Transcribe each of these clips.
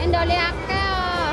Cendolnya akeh.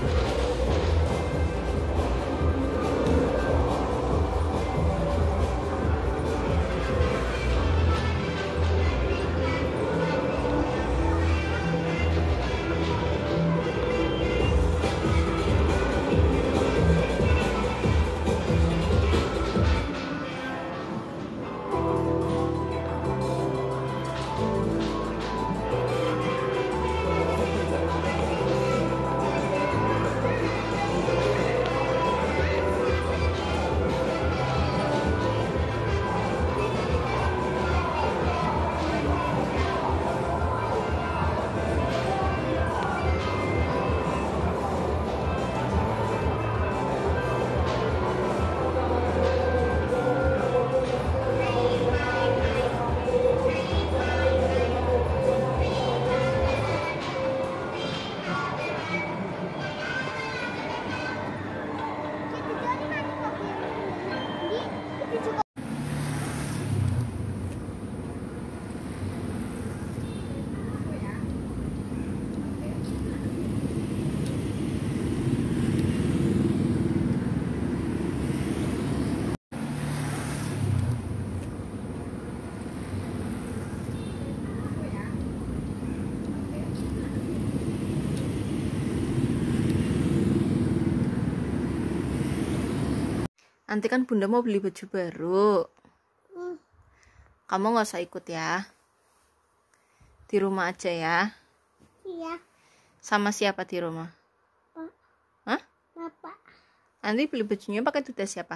Nanti kan bunda mau beli baju baru. Kamu nggak usah ikut ya. Di rumah aja ya. Iya. Sama siapa di rumah? Pak. Hah? Bapak. Nanti beli bajunya pakai duit siapa?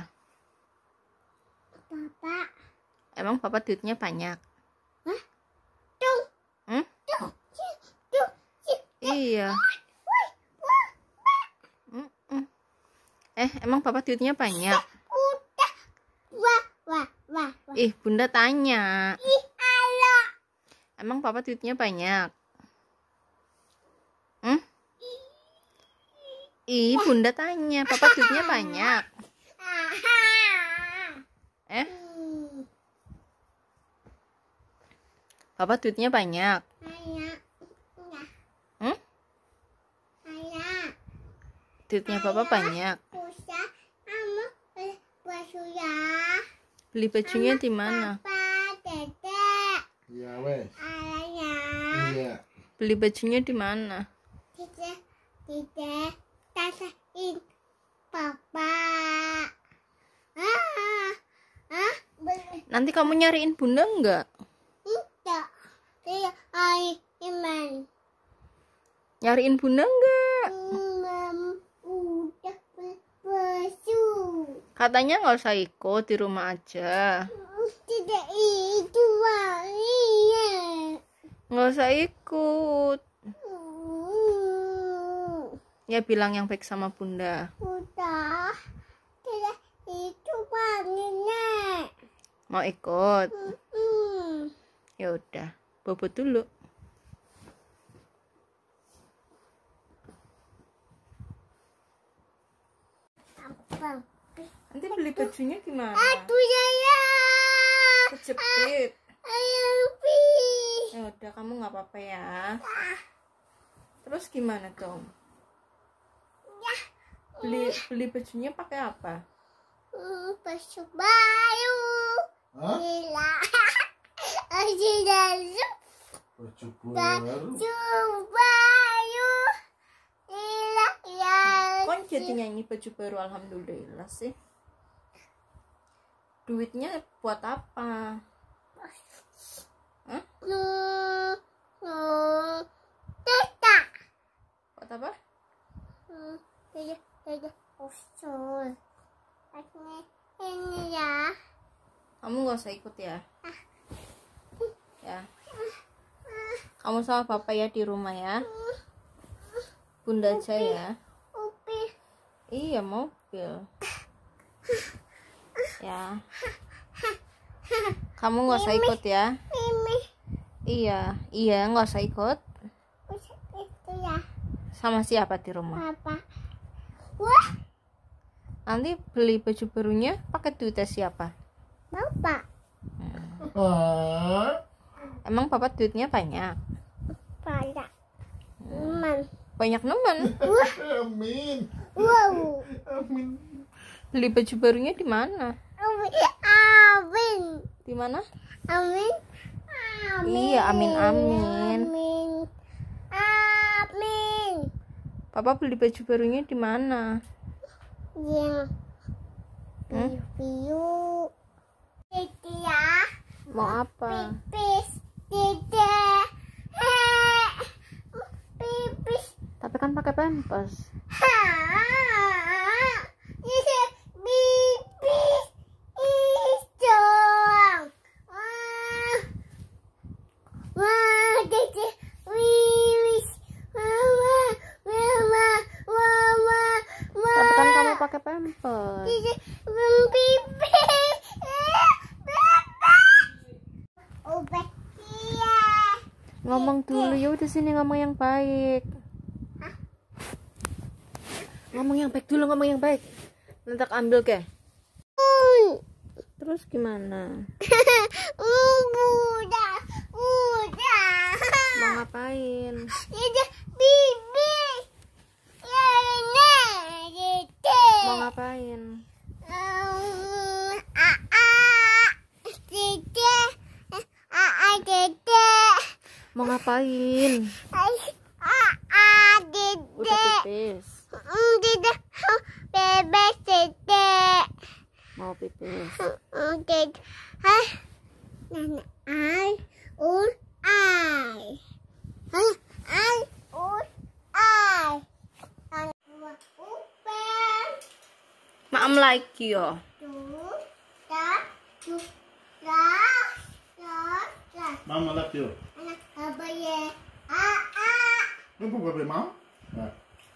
Bapak. Emang papa duitnya banyak? Hah? Tuh. Hmm? Tuh. Tuh. Iya. Emang papa duitnya banyak? Udah. Wah. Ih, bunda tanya. Ih, halo. Emang papa duitnya banyak? Ih, bunda tanya. Papa duitnya banyak? Papa duitnya banyak? Banyak. Duitnya papa banyak? Usah kamu baju ya. Beli bajunya di mana? Papa, Dedek. Iya wes. Ayahnya. Iya. Beli bajunya di mana? Dedek. Tasain Papa. Nanti kamu nyariin bunda enggak? Tidak. Dia Iman. Nyariin bunda enggak? Udah baju. Katanya nggak usah ikut, di rumah aja. Tidak itu iya. Nggak usah ikut. Ya bilang yang baik sama bunda. Udah. Tidak itu nenek. Mau ikut? Ya udah, bobot dulu. Apa? Nanti beli bajunya gimana? Aduh ya. Kejepit. Ayo Ya udah, kamu nggak apa-apa ya. Terus gimana dong? Beli bajunya pakai apa? baju baru. Hah? Gila. Baju baru. Baju baru. Baju baru. Gila ya. Kok jadi nyanyi baju baru alhamdulillah sih? Duitnya buat apa? Hah? Teta. Buat apa? Teta usul. Ini ya. Kamu nggak usah ikut ya. Ya. Kamu sama papa ya di rumah ya. Bunda aja ya. Upi. Iya, mobil. Ya. Kamu nggak usah ikut ya. Mimi. Iya nggak usah ikut. Itu ya. Sama siapa di rumah? Papa. Wah. Nanti beli baju barunya pakai duitnya siapa? Bapak. Ah. Emang papa duitnya banyak? Pada. Man. Banyak nemen. Amin. Wow. Amin. Beli baju barunya di mana? Amin. Di mana? Amin. Iya, amin amin. Amin. Amin. Papa beli baju barunya di mana? Ya. Hmm? Piu. Itu ya. Mau apa? Pipis. Tidak. Pipis. Tapi kan pakai pampers. Tapi kan kamu pakai pampers. Ngomong dulu, ya udah sini ngomong yang baik. Ngomong yang baik dulu, ngomong yang baik. Nanti aku ambil ke. Terus gimana? Udah. Mau ngapain? Mau ngapain? Mau ngapain? Udah pipis. Mau pipis. Maam lagi yo. Mama lagi yo. Apa babe mau? Nah.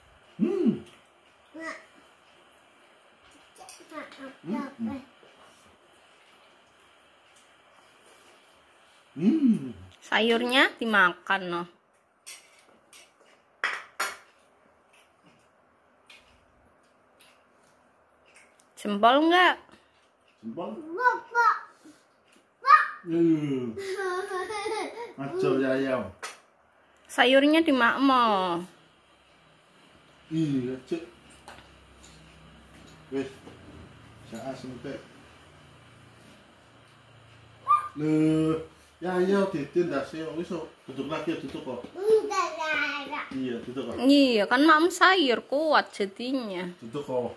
Sayurnya dimakan noh. Jempol enggak? Jempol. Ajar yayam. Sayurnya dimakmo. Iya, Cek. Wes. Saya sentek. Ya ditin dasi wis duduk lagi duduk kok. Iya, duduk kok. Iya, kan mak sayur kuat jadinya. Duduk kok.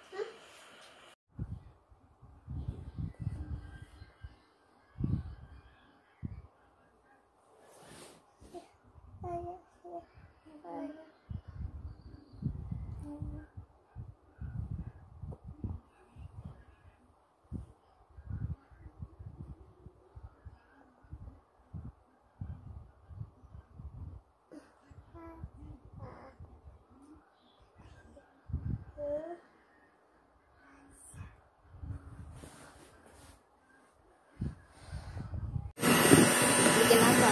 Bikin apa?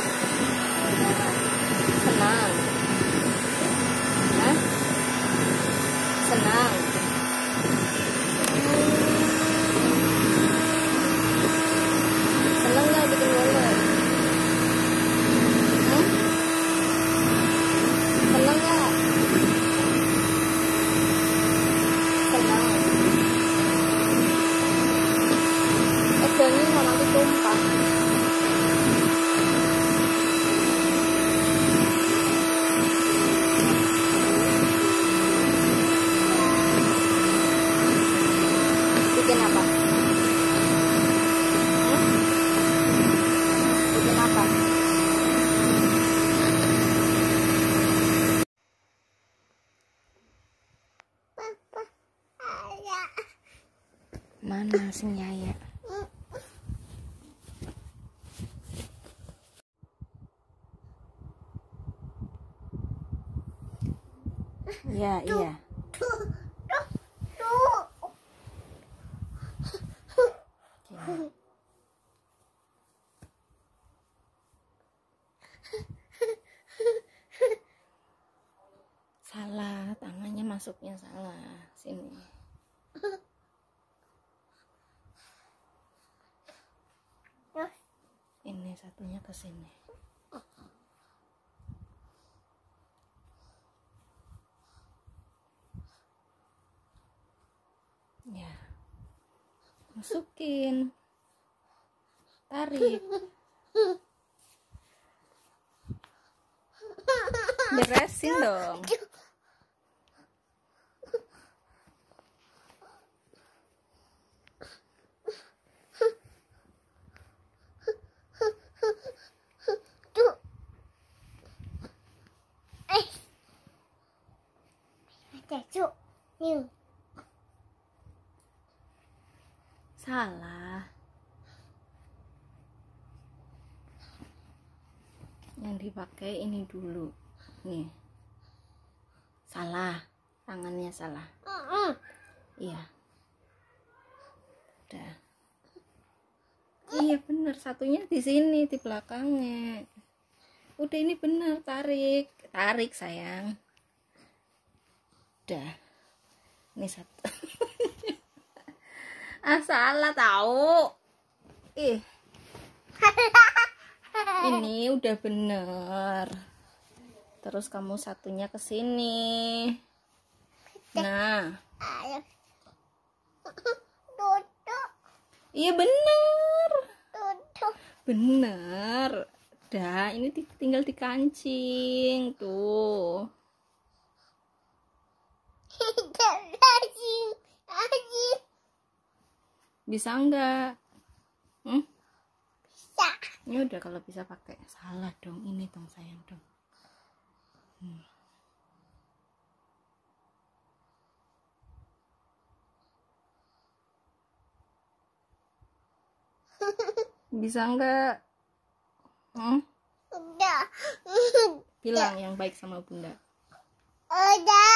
Senang. Hah? Senang. Senang nggak bikin bola? Senang nggak? Senang. Ini mau nanti tumpah. Bikin apa? Bikin apa? Mana sing Yaya? Ya, iya. Oke. Salah, tangannya masuknya salah. Sini. Ini satunya ke sini. Masukin, tarik, beresin dong. Salah. Yang dipakai ini dulu. Nih. Salah. Tangannya salah. Iya. Udah. Iya bener, satunya di sini di belakangnya. Udah ini bener, tarik. Tarik sayang. Udah. Ini satu. Salah tahu. Ini udah bener. Terus kamu satunya ke sini. Nah. Iya bener. Bener. Dah, ini tinggal dikancing tuh. Bisa enggak? Bisa. Ya udah kalau bisa pakai. Salah dong, ini dong sayang dong. Bisa enggak? Udah. Bilang yang baik sama bunda. Udah.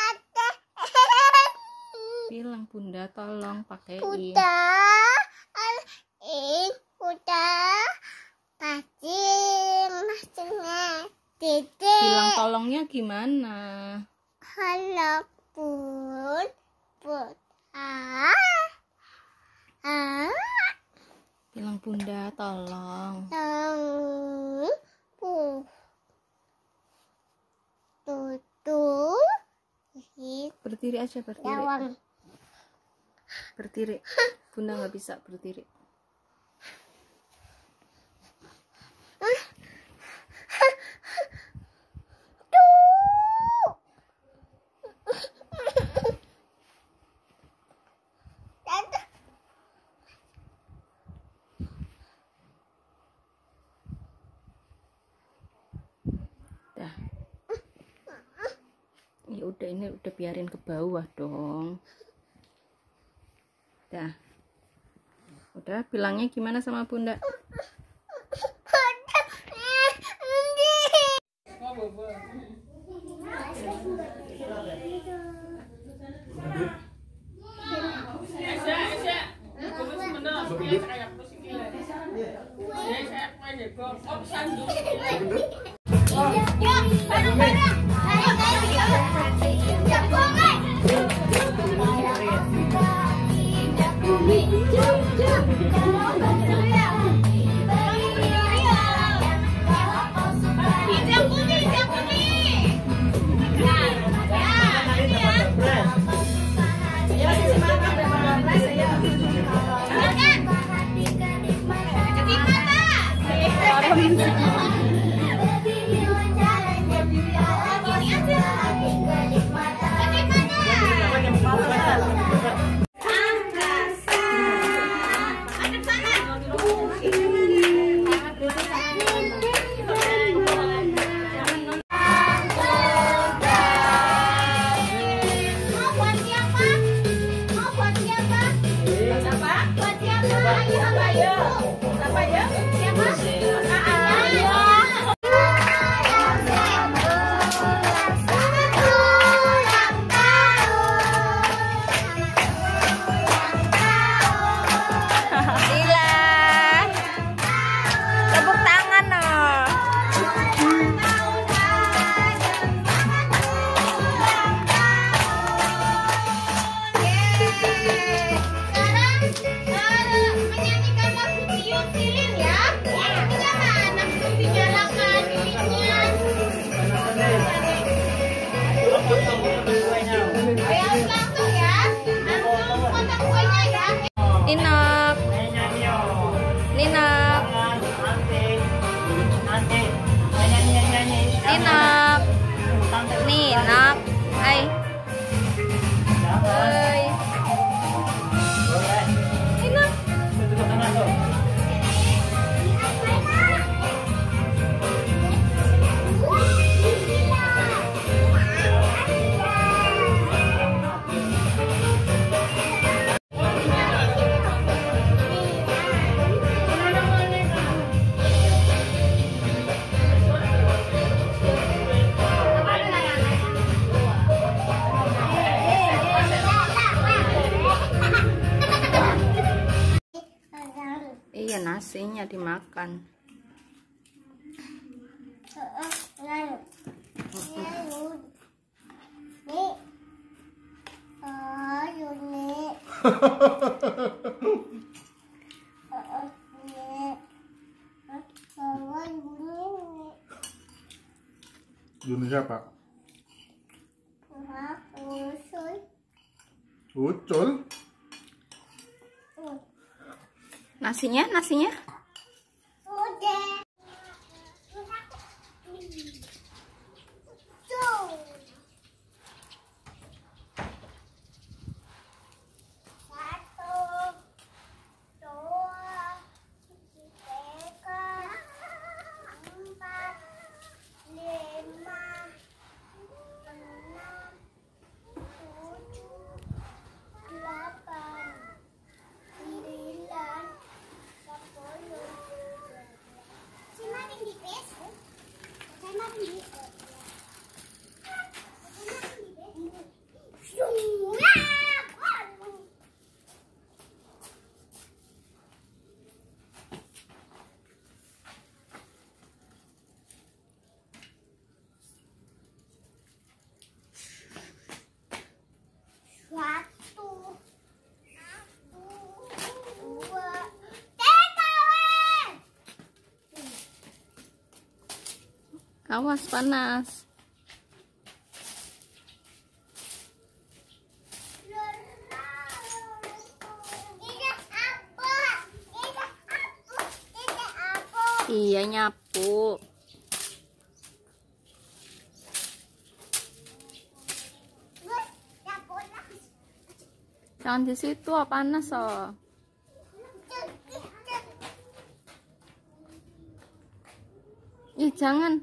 Bilang bunda tolong pakein. Udah. Bilang tolongnya gimana? Halo bun. Bilang bunda tolong. Berdiri aja, berdiri. Berdiri. Bunda nggak bisa berdiri. Dah. Ya udah, ini udah biarin ke bawah dong. Dah. Udah, bilangnya gimana sama bunda? Hijau kuning. Enak. Nih, enak. Hai. Hai. Enak. Iya, nasinya dimakan. Yuni siapa? Ucul. Nasinya. Udah. Awas panas. Iya, nyapu. Jangan di situ, panas oh. Ih, jangan.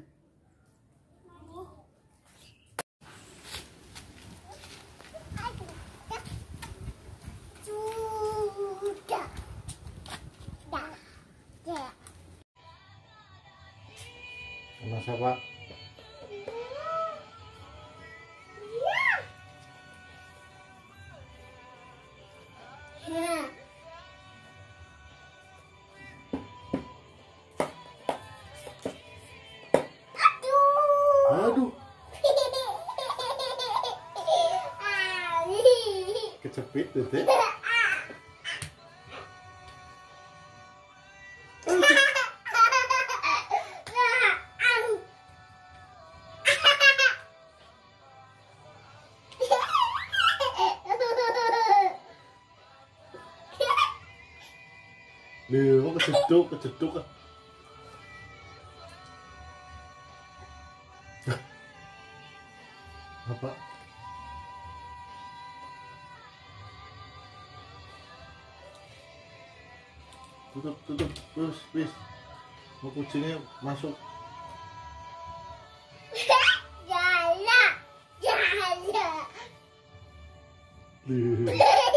Sama siapa? Aduh, kecepit Dede. Lho, kejeduk. Apa? Tutup, please. Mau kucingnya masuk. Lho.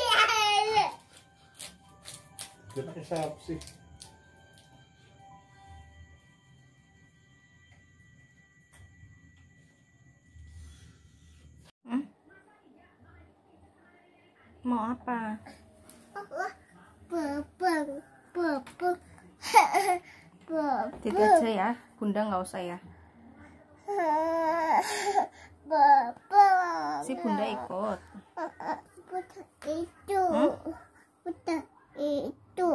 Kenapa siapa sih? Mau apa? Tiga aja ya, Bunda nggak usah ya. Si Bunda ikut. Itu. Udah itu.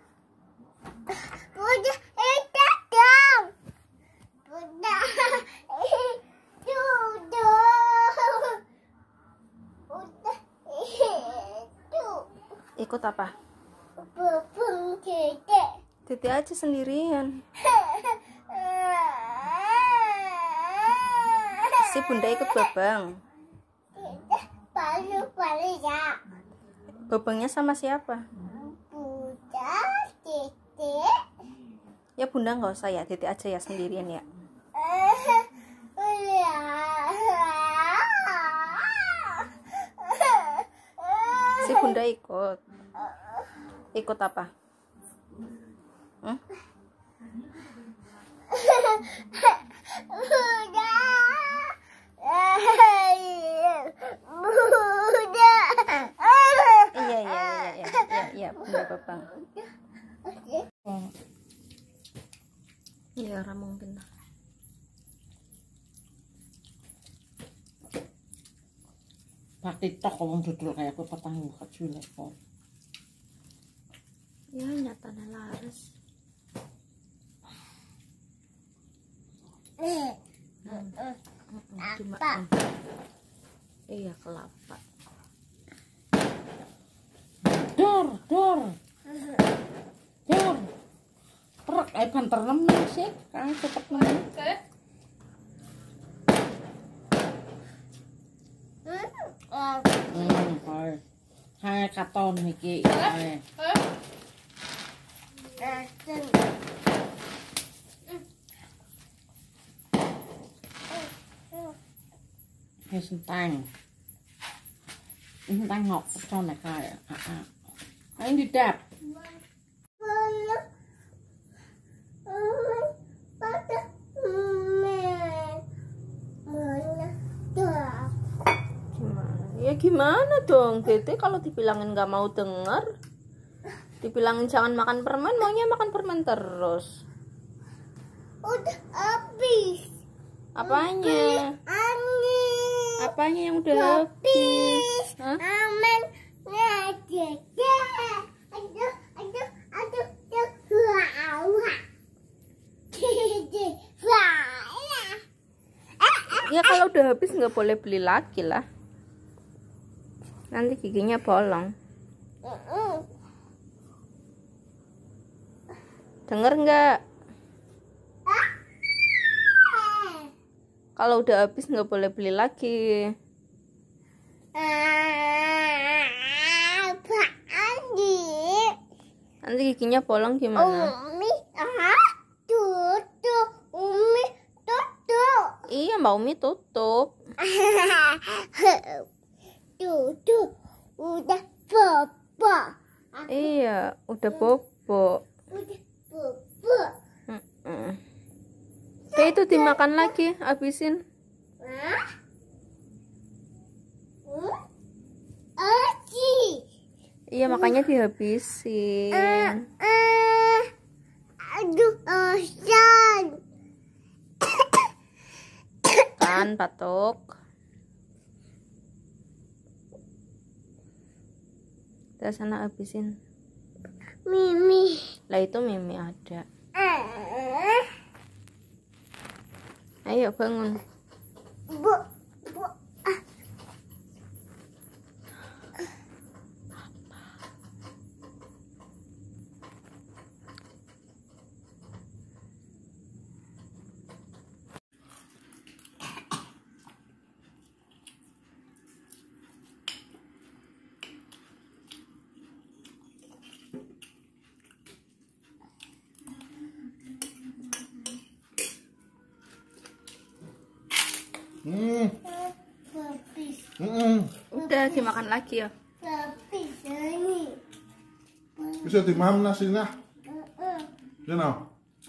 Udah itu dong. Udah itu dong. Udah itu. Ikut apa? Bebeng Dede. Titi aja sendirian. Si bunda ikut Babang. Baru ya. Babangnya sama siapa? Bunda, Titik. Ya bunda nggak usah ya, Titik aja ya sendirian ya. Si bunda ikut. Ikut apa? Hmm? Iya, bunda Babang. Iya, ramong benar. Pak TikTok wong dodol kayak aku petang buka telepon. Ya nyatanya laris. Dimakan. Iya kelapa. Dor. Truk banter nemen sih, kan cepet nemen. Hai katon iki. Hai sentang. Sentang ngọc cho này khai à. Anh đi đạp. Ya gimana dong, Tete kalau dibilangin nggak mau denger, dibilangin jangan makan permen, maunya makan permen terus. Udah habis. Apanya? Angin. Apanya yang udah habis? Hah? Aman. Ya kalau udah habis nggak boleh beli lagi lah. Nanti giginya bolong. Denger nggak? Kalau udah habis nggak boleh beli lagi. Nanti giginya bolong gimana? Umi, tutup. Umi, tutup. Iya, Mbak Umi tutup. Tutup. Udah bobo. Iya, udah bobo. Udah bobo. Kayak itu dimakan lagi, habisin. Iya, makanya dihabisin. Aduh, Osan. Kan, Patok. Udah sana habisin. Mimi. Lah itu Mimi ada. Ayo bangun. Bu. Udah dimakan lagi ya. Bisa dimam nasinya. You know.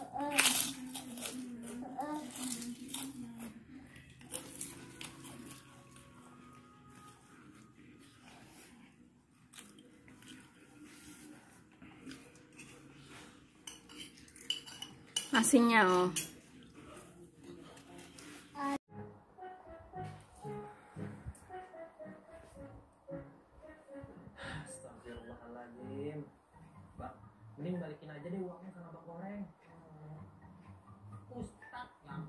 Nasinya oh. Astagfirullahaladzim. Bang, mending balikin aja deh uangnya sama Bang Goreng. Ustad yang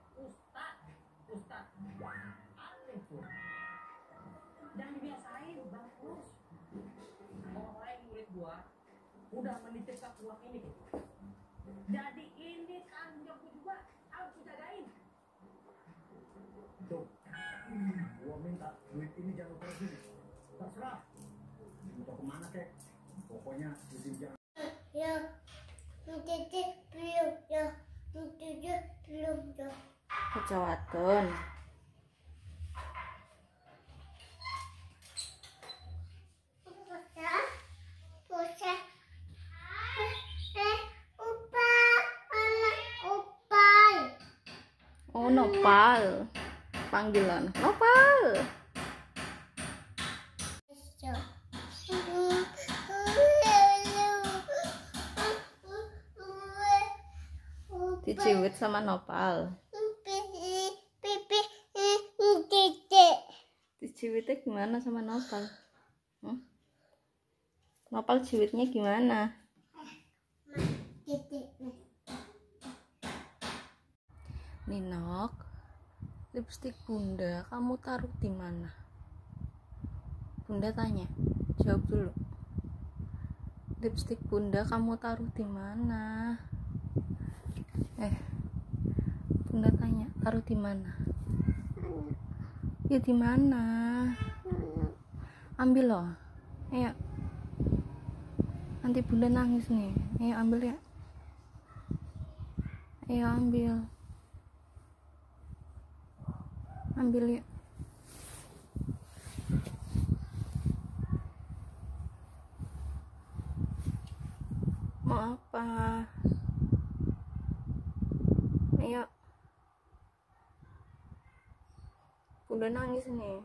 Ustad aneh tuh. Jangan dibiasain bagus. Orang murid gua udah menitipkan uang ini. Jadi ini tanggung jawab gua juga harus dijagain. Tuh, minta duit ini jangan lupa sini. Terserah. Mau kemana kek? Pokoknya duit jangan. Ya, menjadi belum ya, menjadi belum ya. Aja wadon. Bocah, upah, anak upah. Oh, Nopal. Panggilan Nopal. Diciwit sama Nopal. Diciwitnya gimana sama Nopal? Nopal ciwitnya gimana? Ninok, lipstik Bunda kamu taruh di mana? Bunda tanya, jawab dulu. Lipstik Bunda kamu taruh di mana? Bunda tanya, taruh di mana? Ya di mana? Ambil loh. Ayo. Nanti Bunda nangis nih. Ayo ambil ya. Ayo ambil. Ambil ya. Mau apa? Ayo. Bunda nangis nih.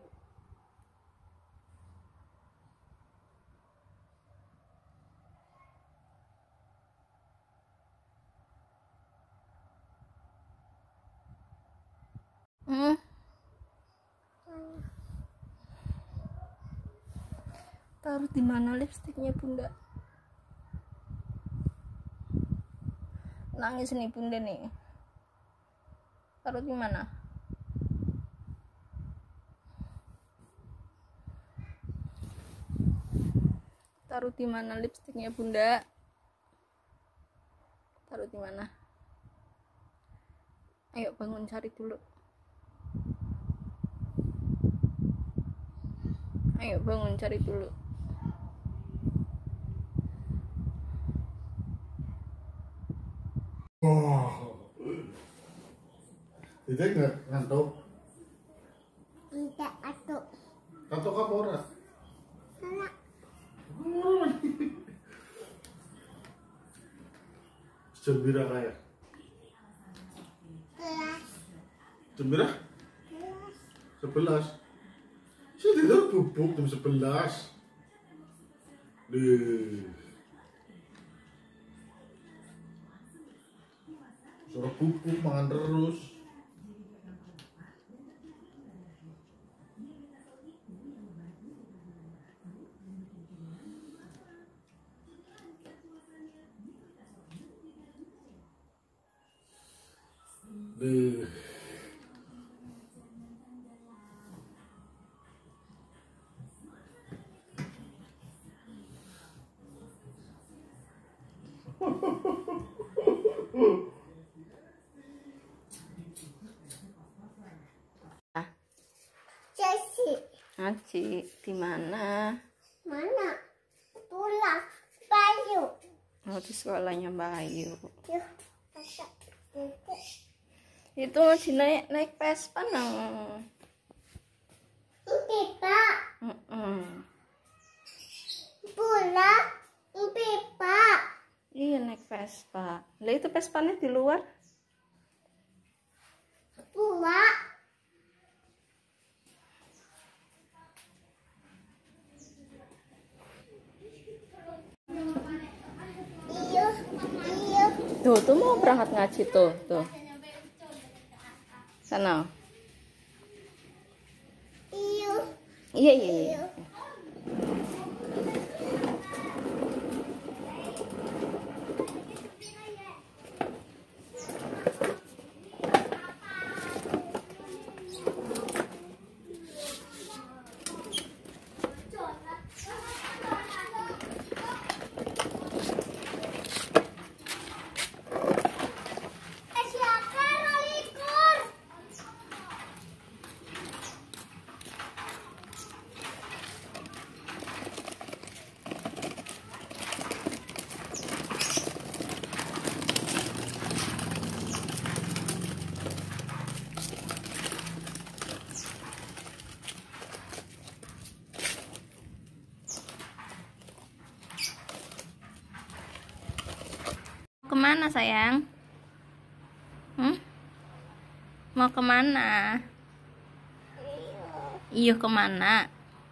Taruh di mana lipstiknya Bunda? Nangis nih Bunda nih. Taruh di mana? Taruh di mana lipstiknya Bunda? Taruh di mana? Ayo bangun cari dulu. Ayo bangun cari dulu. Tidak ngantuk. Tidak atuk. Ngantuk apa ora? Anak Gembira kayak. kelas. Gembira? 11. Saya tidur bubuk jam 11. Suruh bubuk makan terus. Jesse, Aci, di mana? mana? Pulang. Bayu. Oh, di sekolahnya Bayu. Yuk, masak. Itu masih naik Vespa nang. Pipa. Pulang. Pipa. Iya naik Vespa. Lah itu Vespanya di luar. Pulang. Iya. Iya. Tuh mau berangkat ngaji tuh. Sana. Iya. Iya. kemana sayang? Mau kemana? Iyo kemana?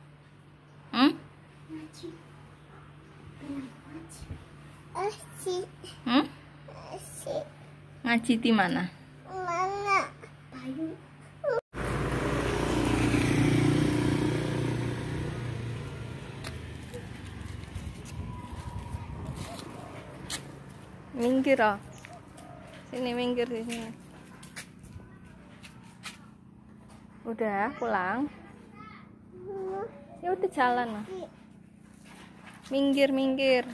Asik. Asik. Ngaji di mana? Mana? Bayu. Minggir oh. Sini minggir di sini. Udah pulang. Ya udah jalan lah. Minggir minggir.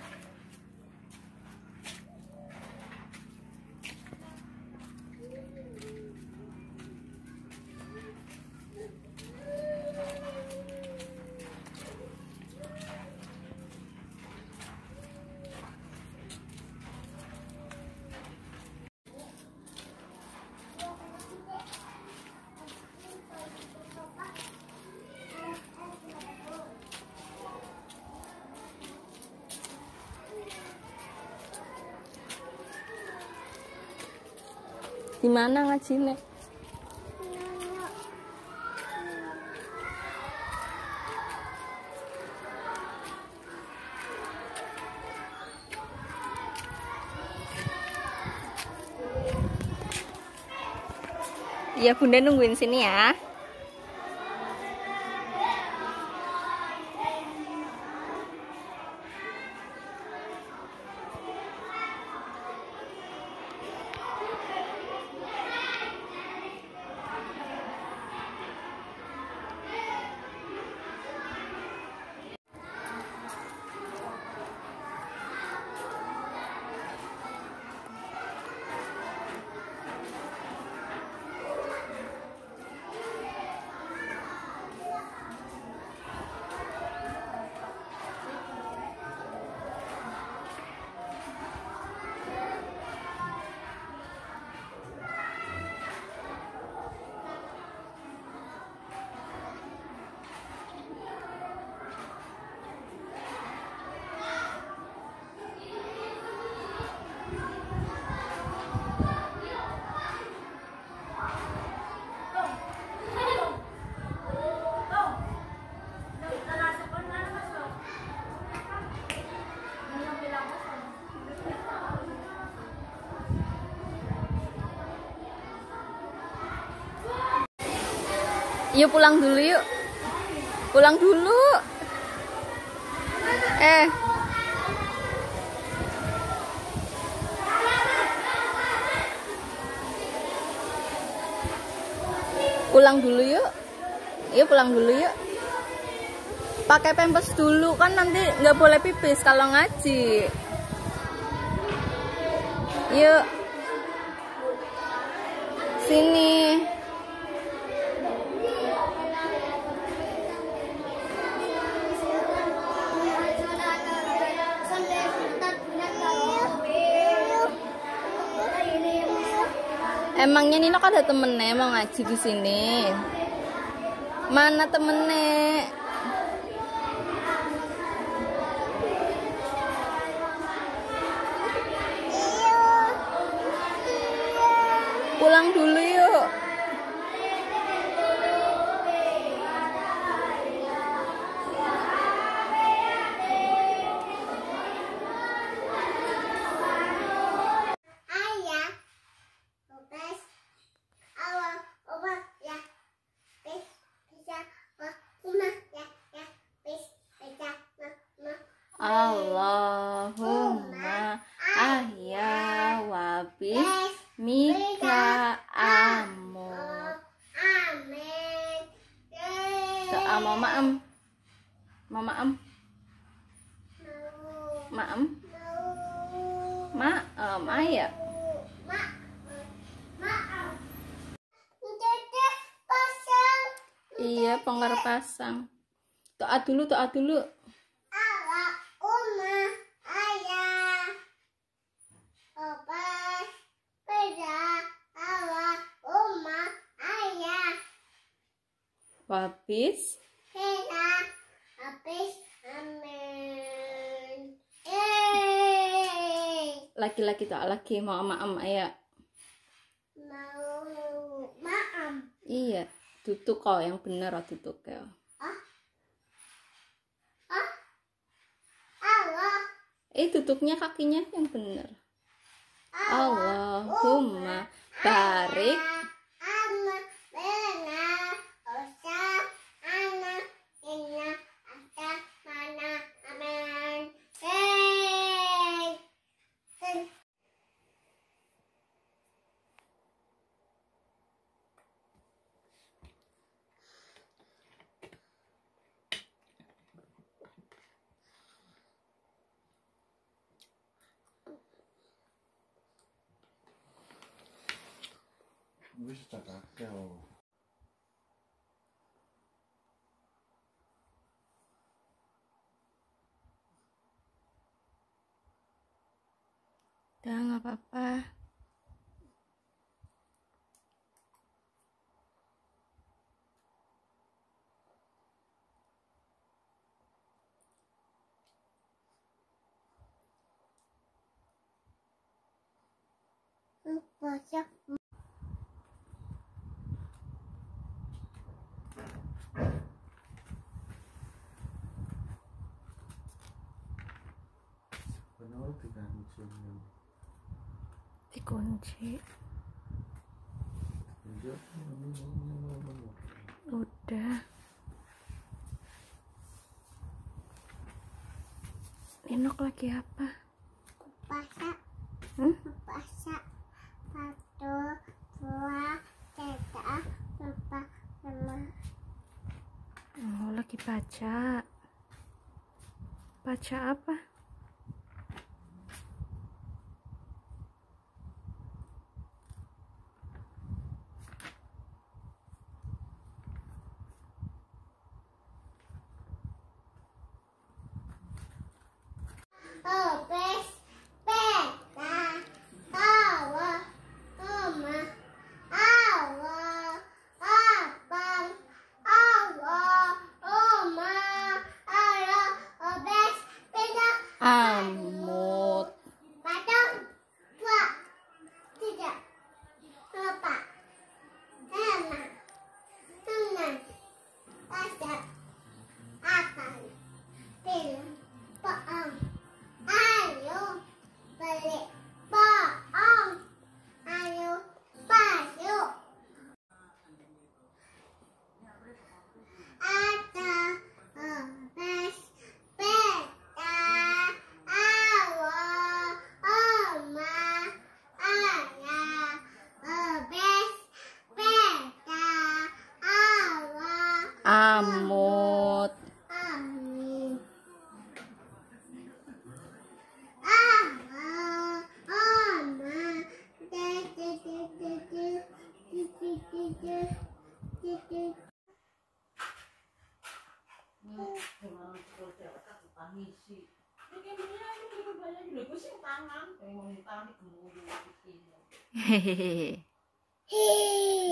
Di mana ngajine? Iya, Bunda nungguin sini ya. Yuk pulang dulu yuk. Pulang dulu. Pulang dulu yuk. Yuk pulang dulu yuk. Pakai pampers dulu kan nanti nggak boleh pipis kalau ngaji. Yuk. Sini. Emangnya Nino kan ada temennya mau ngaji di sini. Mana temennya? Pulang dulu yuk. Allahumma ahya wa bismika amut. Amin. Doa mama ayah. Iya, penggar pasang. Doa dulu. Allah, Uma, Ayah, Opa, Peda, Allah, Uma, Ayah, Habis Peda, habis, Amin. laki-laki tuh laki mau maam ya. Mau maam. Iya, tutuk kau yang bener tutuk ya. Allah. Tutuknya kakinya yang bener. Allahumma barik. Amma benar. Usah anak inna asa mana aman. Wis tak kakek. Udah nggak apa-apa. Baca. Kenapa dikunci? Dikunci. Udah. Ninok lagi apa? Baca. Baca. 1, 2, 3, 4, 5. Oh, lagi baca. Baca apa? Bes, peta, tawa, oma, awa, abang, awa, oma, ara, bes, peta, Amut. padang, 2, 3, 4, 5, 6, 7, 8, 9, 10. Ayo beli bohong. Ayo baju. Ada bes, peta, awa, oma, ayah, bes, peta, awa, Amut. amin. Hehehe. Hehehe.